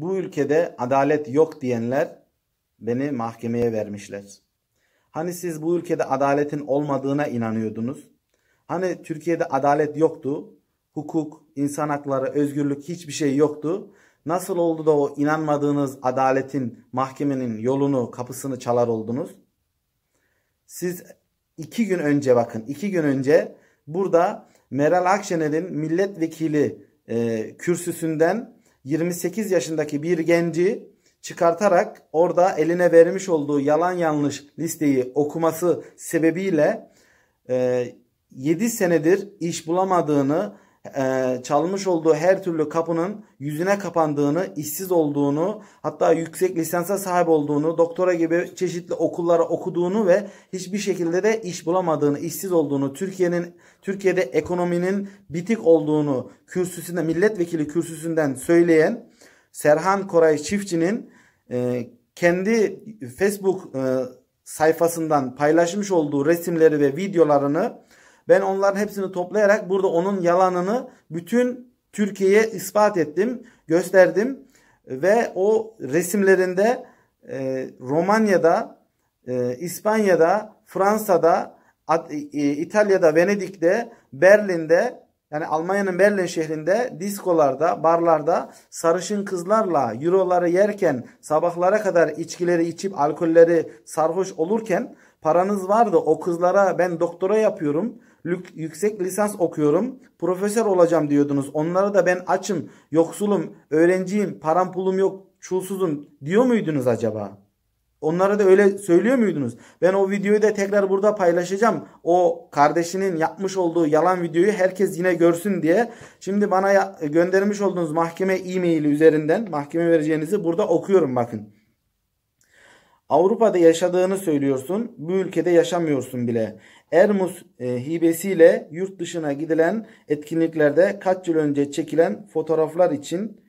Bu ülkede adalet yok diyenler beni mahkemeye vermişler. Hani siz bu ülkede adaletin olmadığına inanıyordunuz? Hani Türkiye'de adalet yoktu? Hukuk, insan hakları, özgürlük hiçbir şey yoktu. Nasıl oldu da o inanmadığınız adaletin, mahkemenin yolunu, kapısını çalar oldunuz? Siz 2 gün önce bakın 2 gün önce burada Meral Akşener'in milletvekili kürsüsünden 28 yaşındaki bir genci çıkartarak orada eline vermiş olduğu yalan yanlış listeyi okuması sebebiyle 7 senedir iş bulamadığını, çalmış olduğu her türlü kapının yüzüne kapandığını, işsiz olduğunu, hatta yüksek lisansa sahip olduğunu, doktora gibi çeşitli okullara okuduğunu ve hiçbir şekilde de iş bulamadığını, işsiz olduğunu, Türkiye'de ekonominin bitik olduğunu kürsüsünde, milletvekili kürsüsünden söyleyen Serhan Koray Çiftçi'nin kendi Facebook sayfasından paylaşmış olduğu resimleri ve videolarını ben onların hepsini toplayarak burada onun yalanını bütün Türkiye'ye ispat ettim, gösterdim ve o resimlerinde Romanya'da, İspanya'da, Fransa'da, İtalya'da, Venedik'te, Berlin'de, yani Almanya'nın Berlin şehrinde diskolarda, barlarda sarışın kızlarla euroları yerken, sabahlara kadar içkileri içip alkolleri sarhoş olurken paranız vardı. O kızlara ben doktora yapıyorum, yüksek lisans okuyorum, profesör olacağım diyordunuz. Onlara da ben açım, yoksulum, öğrenciyim, param pulum yok, çulsuzum diyor muydunuz acaba? Onlara da öyle söylüyor muydunuz? Ben o videoyu da tekrar burada paylaşacağım. O kardeşinin yapmış olduğu yalan videoyu herkes yine görsün diye. Şimdi bana göndermiş olduğunuz mahkeme e-maili üzerinden mahkeme vereceğinizi burada okuyorum bakın. Avrupa'da yaşadığını söylüyorsun. Bu ülkede yaşamıyorsun bile. Erasmus hibesiyle yurt dışına gidilen etkinliklerde kaç yıl önce çekilen fotoğraflar için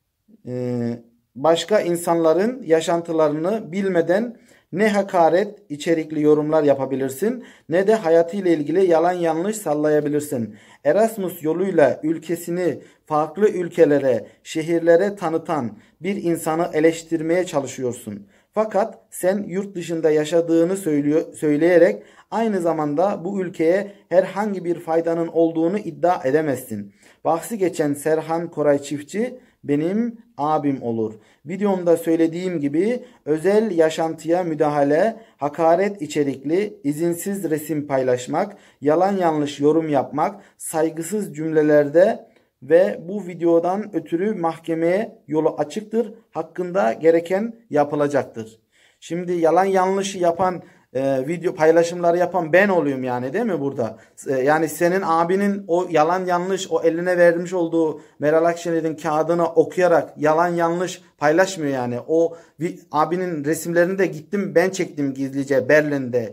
başka insanların yaşantılarını bilmeden ne hakaret içerikli yorumlar yapabilirsin ne de hayatıyla ilgili yalan yanlış sallayabilirsin. Erasmus yoluyla ülkesini farklı ülkelere, şehirlere tanıtan bir insanı eleştirmeye çalışıyorsun. Fakat sen yurt dışında yaşadığını söyleyerek aynı zamanda bu ülkeye herhangi bir faydanın olduğunu iddia edemezsin. Bahsi geçen Serhan Koray Çiftçi benim abim olur. Videomda söylediğim gibi özel yaşantıya müdahale, hakaret içerikli, izinsiz resim paylaşmak, yalan yanlış yorum yapmak, saygısız cümlelerde ve bu videodan ötürü mahkemeye yolu açıktır. Hakkında gereken yapılacaktır. Şimdi yalan yanlışı yapan video paylaşımları yapan ben oluyorum yani, değil mi burada? Yani senin abinin o yalan yanlış, o eline vermiş olduğu Meral Akşener'in kağıdını okuyarak yalan yanlış paylaşmıyor yani. O abinin resimlerini de gittim ben çektim gizlice Berlin'de,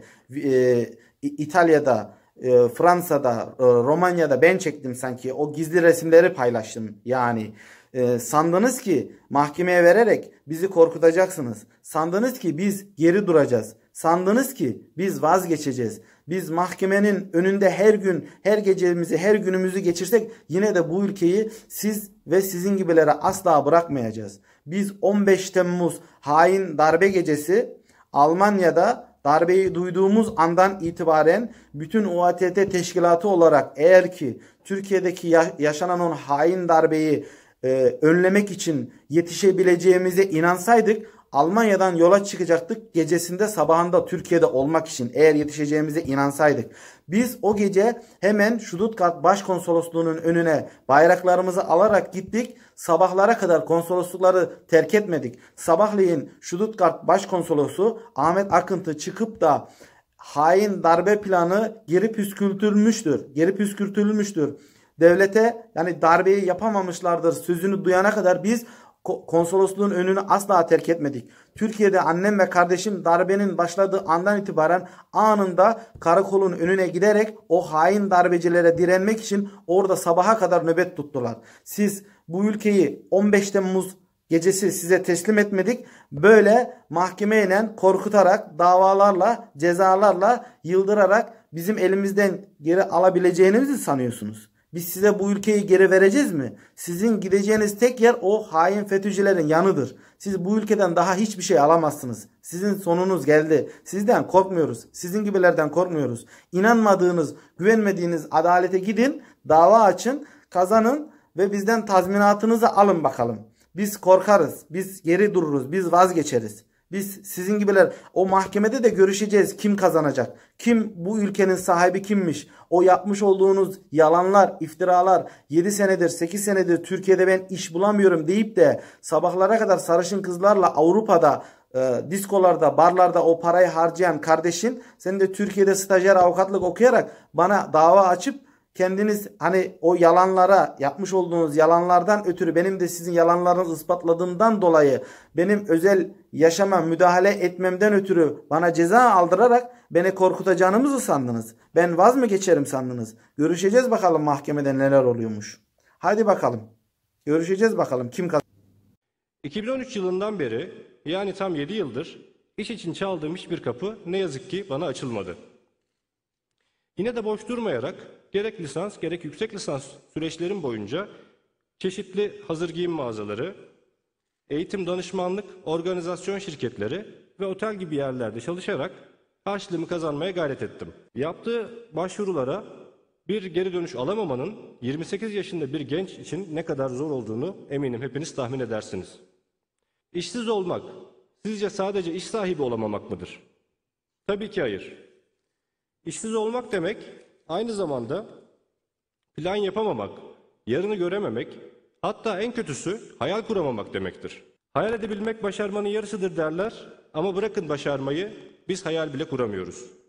İtalya'da, Fransa'da, Romanya'da ben çektim sanki. O gizli resimleri paylaştım yani. Sandınız ki mahkemeye vererek bizi korkutacaksınız. Sandınız ki biz geri duracağız. Sandınız ki biz vazgeçeceğiz. Biz mahkemenin önünde her gün, her gecemizi, her günümüzü geçirsek yine de bu ülkeyi siz ve sizin gibilere asla bırakmayacağız. Biz 15 Temmuz hain darbe gecesi Almanya'da darbeyi duyduğumuz andan itibaren bütün UATT teşkilatı olarak eğer ki Türkiye'deki yaşanan o hain darbeyi önlemek için yetişebileceğimize inansaydık Almanya'dan yola çıkacaktık gecesinde sabahında Türkiye'de olmak için, eğer yetişeceğimize inansaydık. Biz o gece hemen Stuttgart Başkonsolosluğu'nun önüne bayraklarımızı alarak gittik. Sabahlara kadar konsoloslukları terk etmedik. Sabahleyin Stuttgart Başkonsolosu Ahmet Akıntı çıkıp da hain darbe planı geri püskürtülmüştür. Devlete yani darbeyi yapamamışlardır sözünü duyana kadar biz konsolosluğun önünü asla terk etmedik. Türkiye'de annem ve kardeşim darbenin başladığı andan itibaren anında karakolun önüne giderek o hain darbecilere direnmek için orada sabaha kadar nöbet tuttular. Siz bu ülkeyi 15 Temmuz gecesi size teslim etmedik. Böyle mahkemeyle korkutarak, davalarla, cezalarla, yıldırarak bizim elimizden geri alabileceğinizi sanıyorsunuz. Biz size bu ülkeyi geri vereceğiz mi? Sizin gideceğiniz tek yer o hain FETÖ'cülerin yanıdır. Siz bu ülkeden daha hiçbir şey alamazsınız. Sizin sonunuz geldi. Sizden korkmuyoruz. Sizin gibilerden korkmuyoruz. İnanmadığınız, güvenmediğiniz adalete gidin, dava açın, kazanın ve bizden tazminatınızı alın bakalım. Biz korkarız, biz geri dururuz, biz vazgeçeriz. Biz sizin gibiler o mahkemede de görüşeceğiz kim kazanacak. Kim bu ülkenin sahibi kimmiş. O yapmış olduğunuz yalanlar, iftiralar 7 senedir 8 senedir Türkiye'de ben iş bulamıyorum deyip de sabahlara kadar sarışın kızlarla Avrupa'da diskolarda, barlarda o parayı harcayan kardeşin sen de Türkiye'de stajyer avukatlık okuyarak bana dava açıp kendiniz hani o yalanlara yapmış olduğunuz yalanlardan ötürü benim de sizin yalanlarınızı ispatladığımdan dolayı benim özel yaşama müdahale etmemden ötürü bana ceza aldırarak beni korkutacağınızı sandınız. Ben vaz mı geçerim sandınız? Görüşeceğiz bakalım mahkemede neler oluyormuş. Hadi bakalım. Görüşeceğiz bakalım kim kazanacak. 2013 yılından beri yani tam 7 yıldır iş için çaldığım hiçbir kapı ne yazık ki bana açılmadı. Yine de boş durmayarak gerek lisans gerek yüksek lisans süreçlerim boyunca çeşitli hazır giyim mağazaları, eğitim danışmanlık, organizasyon şirketleri ve otel gibi yerlerde çalışarak harçlığımı kazanmaya gayret ettim. Yaptığı başvurulara bir geri dönüş alamamanın 28 yaşında bir genç için ne kadar zor olduğunu eminim hepiniz tahmin edersiniz. İşsiz olmak sizce sadece iş sahibi olamamak mıdır? Tabii ki hayır. İşsiz olmak demek aynı zamanda plan yapamamak, yarını görememek, hatta en kötüsü hayal kuramamak demektir. Hayal edebilmek başarmanın yarısıdır derler ama bırakın başarmayı biz hayal bile kuramıyoruz.